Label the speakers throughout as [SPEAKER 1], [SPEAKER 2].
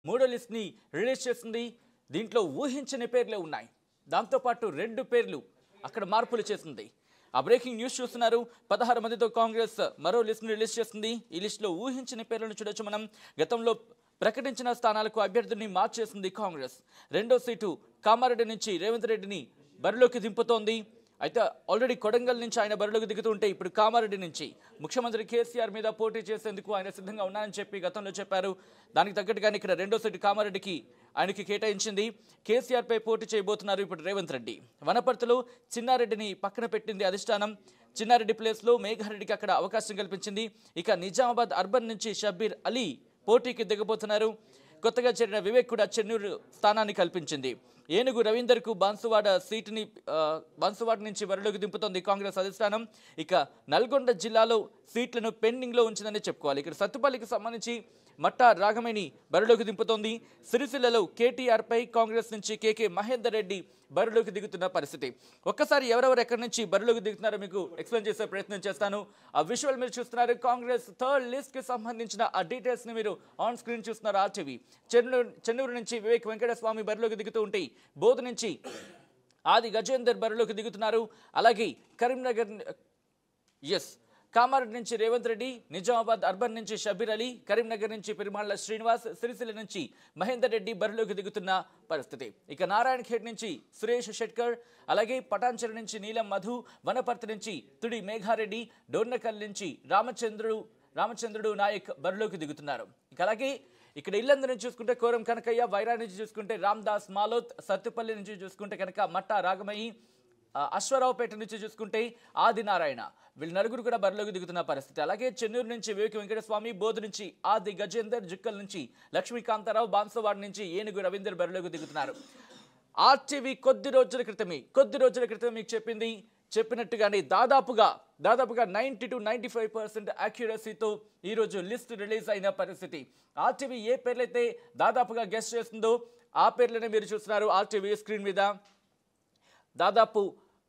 [SPEAKER 1] మూడో లిస్ట్ని రిలీజ్ చేసింది. దీంట్లో ఊహించని పేర్లే ఉన్నాయి. దాంతోపాటు 2 పేర్లు అక్కడ మార్పులు చేసింది. ఆ బ్రేకింగ్ న్యూస్ చూస్తున్నారు. 16 మందితో కాంగ్రెస్ మరో లిస్ట్ను రిలీజ్ చేసింది. ఈ లిస్టులో ఊహించని పేర్లను చూడొచ్చు మనం. గతంలో ప్రకటించిన స్థానాలకు అభ్యర్థిని మార్చేసింది కాంగ్రెస్. 2వ సీటు కామారెడ్డి నుంచి రేవంత్ రెడ్డిని బరిలోకి దింపుతోంది. అయితే ఆల్రెడీ కొడంగల్ నుంచి ఆయన బరిలోకి దిగుతుంటే ఇప్పుడు కామారెడ్డి నుంచి ముఖ్యమంత్రి కేసీఆర్ మీద పోటీ చేసేందుకు ఆయన సిద్ధంగా ఉన్నారని చెప్పి గతంలో చెప్పారు. దానికి తగ్గట్టుగానే ఇక్కడ 2వ సీటు కామారెడ్డికి ఆయనకి కేటాయించింది. కేసీఆర్పై పోటీ చేయబోతున్నారు ఇప్పుడు రేవంత్ రెడ్డి. వనపర్తిలో చిన్నారెడ్డిని పక్కన పెట్టింది అధిష్టానం. చిన్నారెడ్డి ప్లేస్లో మేఘారెడ్డికి అక్కడ అవకాశం కల్పించింది. ఇక నిజామాబాద్ అర్బన్ నుంచి షబ్బీర్ అలీ పోటీకి దిగబోతున్నారు. కొత్తగా చేరిన వివేక్ కూడా చెన్నూరు స్థానాన్ని కల్పించింది. ఏనుగు రవీందర్కు బాన్సువాడ నుంచి బరిలోకి దింపుతోంది కాంగ్రెస్ అధిష్టానం. ఇక నల్గొండ జిల్లాలో సీట్లను పెండింగ్లో ఉంచిందని చెప్పుకోవాలి. ఇక్కడ సత్తుపల్లికి సంబంధించి మట్టా రాఘమేని బరిలోకి దింపుతోంది. సిరిసిల్లలో కేటీఆర్పై కాంగ్రెస్ నుంచి కేకే మహేందర్ రెడ్డి బరిలోకి దిగుతున్న పరిస్థితి. ఒక్కసారి ఎవరెవరు ఎక్కడి నుంచి బరిలోకి దిగుతున్నారో మీకు ఎక్స్ప్లెయిన్ చేసే ప్రయత్నం చేస్తాను. ఆ విజువల్ మీరు చూస్తున్నారు. కాంగ్రెస్ 3rd లిస్ట్కి సంబంధించిన ఆ డీటెయిల్స్ని మీరు ఆన్ స్క్రీన్ చూస్తున్నారు. RTV చెన్నూరు నుంచి వివేక్ వెంకటస్వామి బరిలోకి దిగుతూ ఉంటే బోధ్ నుంచి ఆది గజేందర్ బరిలోకి దిగుతున్నారు. అలాగే కరీంనగర్ కామారెడ్డి నుంచి రేవంత్ రెడ్డి, నిజామాబాద్ అర్బన్ నుంచి షబ్బీర్ అలీ, కరీంనగర్ నుంచి పెరుమాళ్ల శ్రీనివాస్, సిరిసిల్ల నుంచి మహేందర్ రెడ్డి బరిలోకి దిగుతున్న పరిస్థితి. ఇక నారాయణఖేడ్ నుంచి సురేష్ షెట్కర్, అలాగే పటాన్చెరు నుంచి నీలం మధు, వనపర్తి నుంచి తుడి మేఘారెడ్డి, డోర్నకల్ నుంచి రామచంద్రుడు నాయక్ బరిలోకి దిగుతున్నారు. ఇక అలాగే ఇక్కడ ఇల్లందు చూసుకుంటే కోరం కనకయ్య, వైరా నుంచి చూసుకుంటే రామ్దాస్ మాలోత్, సత్తుపల్లి నుంచి చూసుకుంటే కనుక మట్టా రాగమయ్యి, అశ్వరావుపేట నుంచి చూసుకుంటే ఆదినారాయణ, వీళ్ళు 4 కూడా బరిలోకి దిగుతున్న పరిస్థితి. అలాగే చెన్నూరు నుంచి వివేక్ వెంకటస్వామి, బోధ్ నుంచి ఆది గజేందర్, జుక్కల్ నుంచి లక్ష్మీకాంతారావు, బాన్సవాడ నుంచి ఏనుగు రవీందర్ బరిలోకి దిగుతున్నారు. RTV కొద్ది రోజుల క్రితం మీకు చెప్పినట్టుగానే దాదాపుగా 90 to 95% యాక్యురసీతో ఈరోజు లిస్ట్ రిలీజ్ అయిన పరిస్థితి. RTV ఏ పేర్లైతే దాదాపుగా గెస్ట్ చేస్తుందో ఆ పేర్లనే మీరు చూస్తున్నారు RTV స్క్రీన్ మీద. దాదాపు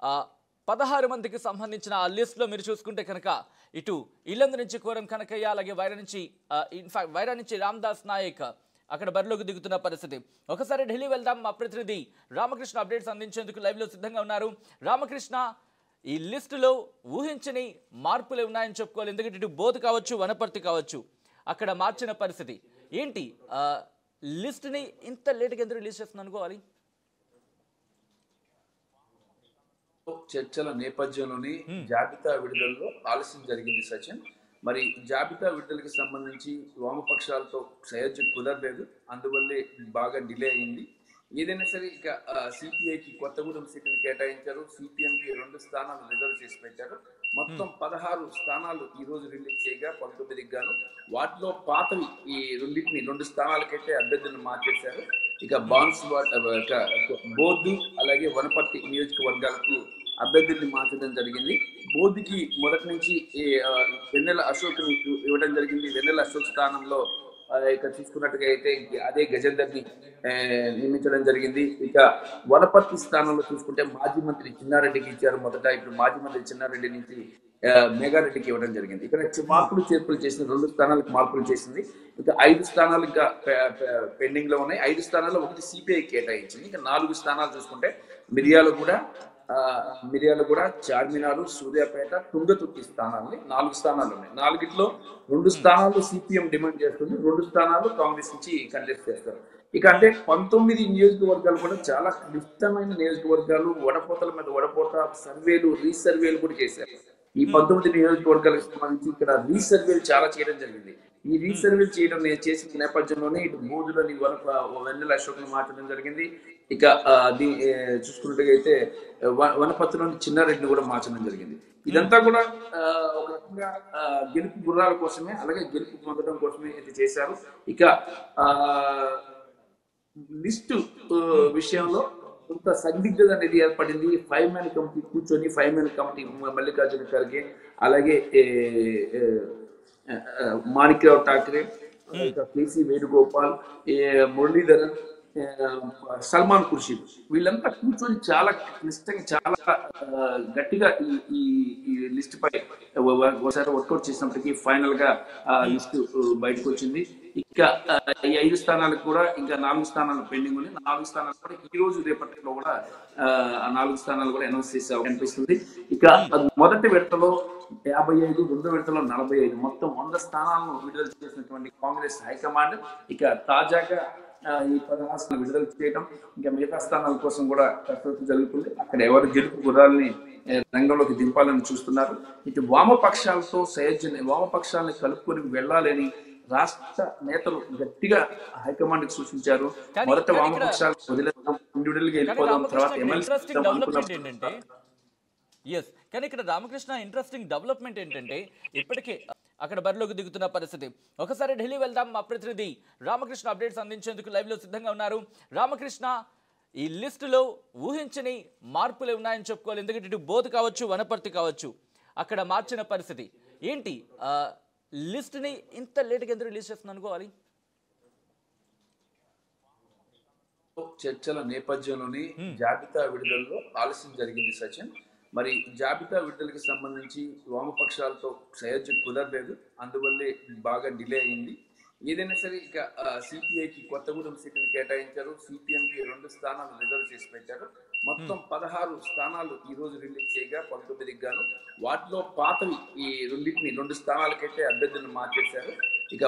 [SPEAKER 1] 16 మందికి సంబంధించిన ఆ లిస్ట్లో మీరు చూసుకుంటే కనుక ఇటు ఇల్లందు నుంచి కోరం కనకయ్య, అలాగే వైరా నుంచి రామ్దాస్ నాయక్ అక్కడ బరిలోకి దిగుతున్న పరిస్థితి. ఒకసారి ఢిల్లీ వెళ్దాం. మా ప్రతినిధి రామకృష్ణ అప్డేట్స్ అందించేందుకు లైవ్లో సిద్ధంగా ఉన్నారు. రామకృష్ణ, ఈ లిస్టులో ఊహించని మార్పులు ఉన్నాయని చెప్పుకోవాలి. ఎందుకంటే ఇటు బోధ్ కావచ్చు, వనపర్తి కావచ్చు, అక్కడ మార్చిన పరిస్థితి ఏంటి? లిస్ట్ని ఇంత లేట్గా ఎందుకు రిలీజ్ చేస్తుంది అనుకోవాలి?
[SPEAKER 2] చర్చల నేపథ్యంలోనే జాబితా విడుదలలో ఆలస్యం జరిగింది సచిన్. మరి జాబితా విడుదలకి సంబంధించి వామపక్షాలతో సయోధ్య కుదరలేదు, అందువల్లే బాగా డిలే అయింది. ఏదైనా సరే ఇక సిపిఐకి కొత్తగూడెం సీటును కేటాయించారు, సిపిఎంకి 2 స్థానాలు రిజర్వ్ చేసి పెట్టారు. మొత్తం 16 స్థానాలు ఈ రోజు రిలీజ్ చేయగా 19కి గాను వాటిలో పాతవి ఈ 2 స్థానాలకైతే అభ్యర్థులను మార్చేశారు. ఇక బోధ్ అలాగే వనపర్తి నియోజకవర్గాలకు అభ్యర్థుల్ని మార్చడం జరిగింది. బోధికి మొదటి నుంచి వెన్నెల అశోక్ ఇవ్వడం జరిగింది. వెన్నెల అశోక్ స్థానంలో ఇక చూసుకున్నట్టుగా అయితే అదే గజేందర్ని నియమించడం జరిగింది. ఇక వనపర్తి స్థానంలో చూసుకుంటే మాజీ మంత్రి చిన్నారెడ్డికి ఇచ్చారు మొదట. ఇప్పుడు మాజీ మంత్రి చిన్నారెడ్డి నుంచి మేఘారెడ్డికి ఇవ్వడం జరిగింది. ఇక్కడ మార్పులు చేర్పులు చేసింది, 2 స్థానాలకు మార్పులు చేసింది. ఇక 5 స్థానాలు ఇంకా పెండింగ్ లో ఉన్నాయి. 5 స్థానాల్లో 1 సిపిఐ కేటాయించింది. ఇక 4 స్థానాలు చూసుకుంటే మిర్యాలగూడ, చార్మినారు, సూర్యాపేట, తుంగతుర్తి స్థానాలని 4 స్థానాలు ఉన్నాయి. 4గిట్లో 2 స్థానాలు సిపిఎం డిమాండ్ చేస్తుంది, 2 స్థానాలు కాంగ్రెస్ నుంచి కంటెస్ట్ చేస్తారు. ఇక అంటే 19 నియోజకవర్గాలు కూడా చాలా క్లిష్టమైన నియోజకవర్గాలు, వడపోతల మీద వడపోత, సర్వేలు, రీసర్వేలు కూడా చేశారు. ఈ 19 నియోజకవర్గాలకు సంబంధించి ఇక్కడ రీసర్వేలు చాలా చేయడం జరిగింది. ఈ రీసర్వేలు చేసిన నేపథ్యంలోనే ఇటు బోధులని వెన్నెల అశోక్ను మార్చడం జరిగింది. ఇక చూసుకున్నట్టుగైతే వనపర్తిలోని చిన్నారెడ్డిని కూడా మార్చడం జరిగింది. ఇదంతా కూడా ఒక రకంగా గెలుపు గుర్రాల కోసమే, అలాగే గెలుపు పొందడం కోసమే ఇది చేశారు. ఇక లిస్టు విషయంలో కొంత సందిగ్ధత అనేది ఏర్పడింది. 5 man కమిటీ కూర్చొని 5 man కమిటీ మల్లికార్జున ఖర్గే, అలాగే మాణిక్రావు ఠాక్రే, కేసీ వేణుగోపాల్, మురళీధరన్, సల్మాన్ ఖుర్షీద్ వీళ్ళంతా కూర్చొని చాలా క్లిష్టంగా, చాలా గట్టిగా ఈ లిస్ట్ పై ఒకసారి వర్కౌట్ చేసినప్పటికీ ఫైనల్ గా లిస్ట్ బయటకు వచ్చింది. ఇక ఈ 5 స్థానాలకు కూడా ఇంకా 4 స్థానాలు పెండింగ్ ఉంది. 4 స్థానాలు కూడా ఈ రోజు రేపటిలో కూడా ఆ 4 స్థానాలు కూడా అనౌన్స్ చేసే కనిపిస్తుంది. ఇక మొదటి విడతలో 55, రెండో విడతలో 45, మొత్తం 100 స్థానాలను విడుదల చేసినటువంటి కాంగ్రెస్ హైకమాండ్ ఇక తాజాగా ఈ 16 స్థానాలు విడుదల చేయడం, ఇంకా మిగతా స్థానాల కోసం కూడా కసరత్తు జరుగుతుంది. అక్కడ ఎవరు గెలుపు గుర్రాలని రంగంలోకి దింపాలని చూస్తున్నారు. ఇటు వామపక్షాలని కలుపుకొని వెళ్ళాలని రాష్ట్ర నేతలు గట్టిగా హైకమాండ్ సూచించారు. మొదట వామపక్షాలు వదిలేద్దాం, ఇండివిడువల్ గా వెళ్ళిపోదాం, తర్వాత
[SPEAKER 1] ఏంటంటే ఎస్ కానీ ఇక్కడ రామకృష్ణ ఇంట్రెస్టింగ్ డెవలప్మెంట్ ఏంటంటే ఇప్పటికే అక్కడ బరిలోకి దిగుతున్న పరిస్థితి. ఒకసారి ఢిల్లీ వెళ్దాం. మా ప్రతినిధి రామకృష్ణ అప్డేట్స్ అందించేందుకు లైవ్ లో సిద్ధంగా ఉన్నారు. రామకృష్ణ, ఈ లిస్టులో ఊహించని మార్పులు ఉన్నాయని చెప్పుకోవాలి. ఎందుకంటే ఇటు బోధ్ కావచ్చు, వనపర్తి కావచ్చు, అక్కడ మార్చిన పరిస్థితి ఏంటి? లిస్ట్ని ఇంత లేట్గా ఎందుకు రిలీజ్ చేస్తుంది అనుకోవాలి?
[SPEAKER 2] చర్చల నేపథ్యంలోనే జాబితా విడుదలలో ఆలస్యం జరిగింది సచిన్. మరి జాబితా విడుదలకి సంబంధించి వామపక్షాలతో సయోధ్య కుదరలేదు, అందువల్లే బాగా డిలే అయింది. ఏదైనా సరే ఇక సిపిఐకి కొత్తగూడెం సీటును కేటాయించారు, సిపిఎంకి 2 స్థానాలు రిజర్వ్ చేసి పెట్టారు. మొత్తం 16 స్థానాలు ఈ రోజు రిలీజ్ చేయగా 19కి గాను వాటిలో పాతవి ఈ 2 స్థానాలకైతే అభ్యర్థులను మార్చేశారు. ఇక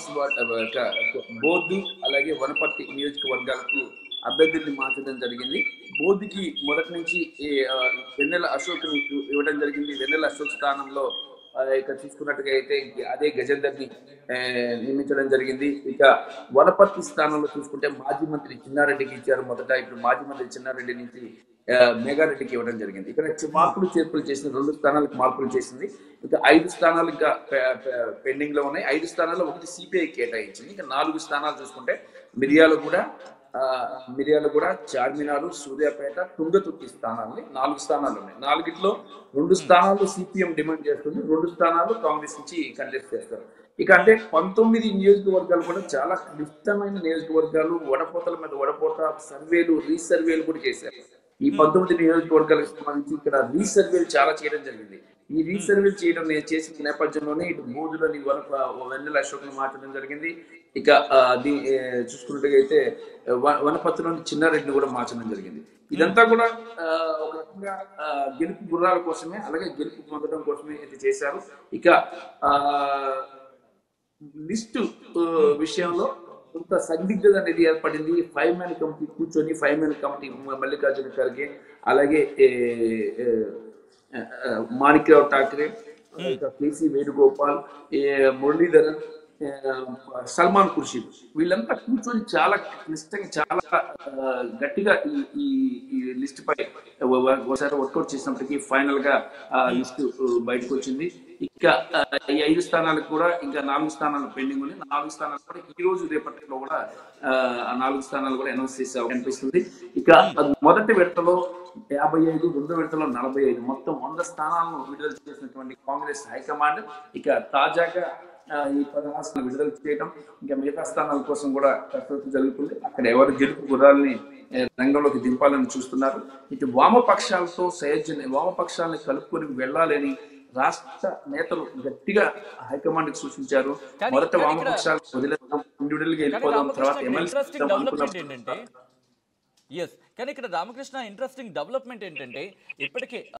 [SPEAKER 2] బోధ్ అలాగే వనపర్తి నియోజకవర్గాలకు అభ్యర్థుల్ని మార్చడం జరిగింది. బోధికి మొదటి నుంచి వెన్నెల అశోక్ ఇవ్వడం జరిగింది. వెన్నెల అశోక్ స్థానంలో ఇక చూసుకున్నట్టుగా అయితే అదే గజేందర్ని నియమించడం జరిగింది. ఇక వనపర్తి స్థానంలో చూసుకుంటే మాజీ మంత్రి చిన్నారెడ్డికి ఇచ్చారు మొదట. ఇప్పుడు మాజీ మంత్రి చిన్నారెడ్డి నుంచి మేఘారెడ్డికి ఇవ్వడం జరిగింది. ఇక్కడ మార్పులు చేర్పులు చేసింది, 2 స్థానాలకు మార్పులు చేసింది. ఇక 5 స్థానాలు ఇంకా పెండింగ్ లో ఉన్నాయి. 5 స్థానాల్లో ఒకటి సిపిఐ కేటాయించింది. ఇక 4 స్థానాలు చూసుకుంటే మిర్యాలగూడ, చార్మినారు, సూర్యాపేట, తుంగతుర్తి స్థానాలని 4 స్థానాలు ఉన్నాయి. 4గిట్లో 2 స్థానాలు సిపిఎం డిమాండ్ చేస్తుంది, 2 స్థానాలు కాంగ్రెస్ నుంచి కంటెస్ట్ చేస్తారు. ఇక అంటే 19 నియోజకవర్గాలు కూడా చాలా క్లిష్టమైన నియోజకవర్గాలు, వడపోతల మీద వడపోత, సర్వేలు, రీసర్వేలు కూడా చేశారు. ఈ 19 నియోజకవర్గాలకు సంబంధించి ఇక్కడ రీసర్వేలు చాలా చేయడం జరిగింది. ఈ రీసర్వేలు చేసిన నేపథ్యంలోనే ఇటు బోధులని వెన్నెల అశోక్ మార్చడం జరిగింది. ఇక చూసుకున్నట్టుగా వనపర్తిలోని చిన్నారెడ్డిని కూడా మార్చడం జరిగింది. ఇదంతా కూడా ఒక రకంగా గెలుపు గుర్రాల కోసమే, అలాగే గెలుపు పొందడం కోసమే ఇది చేశారు. ఇక లిస్టు విషయంలో కొంత సందిగ్ధత అనేది ఏర్పడింది. 5 మ్యాన్ కమిటీ కూర్చొని 5 మ్యాన్ కమిటీ మల్లికార్జున ఖర్గే, అలాగే మాణిక్రావు ఠాకరే, కేసీ వేణుగోపాల్, మురళీధరన్, సల్మాన్ ఖుర్షీద్ వీళ్ళంతా కూర్చొని చాలా క్లిష్టంగా, చాలా గట్టిగా ఈ లిస్ట్ పై ఒకసారి వర్కౌట్ చేసినప్పటికీ ఫైనల్ గా లిస్ట్ బయటకు వచ్చింది. ఇక ఈ 5 స్థానాలకు కూడా ఇంకా 4 స్థానాలు పెండింగ్ ఉంది. 4 స్థానాలు కూడా ఈ రోజు రేపటిలో కూడా 4 స్థానాలు కూడా అనౌన్స్ చేసే కనిపిస్తుంది. ఇక మొదటి విడతలో 55, రెండో విడతలో 45, మొత్తం 100 స్థానాలను విడుదల చేసినటువంటి కాంగ్రెస్ హైకమాండ్ ఇక తాజాగా ఈ 16 స్థానాలు విడుదల చేయడం, ఇంకా మిగతా స్థానాల కోసం కూడా కసరత్తు జరుగుతుంది. అక్కడ ఎవరు గెలుపు గుర్రాలని రంగంలోకి దింపాలని చూస్తున్నారు. ఇటు వామపక్షాలని కలుపుకొని వెళ్ళాలని రాష్ట్ర నేతలు గట్టిగా హైకమాండ్ సూచించారు. మొదట వామపక్షాలు వదిలేద్దాం, ఇండివిడువల్ గా వెళ్ళిపోదాం, తర్వాత
[SPEAKER 1] కానీ ఇక్కడ రామకృష్ణ ఇంట్రెస్టింగ్ డెవలప్మెంట్ ఏంటంటే ఇప్పటికే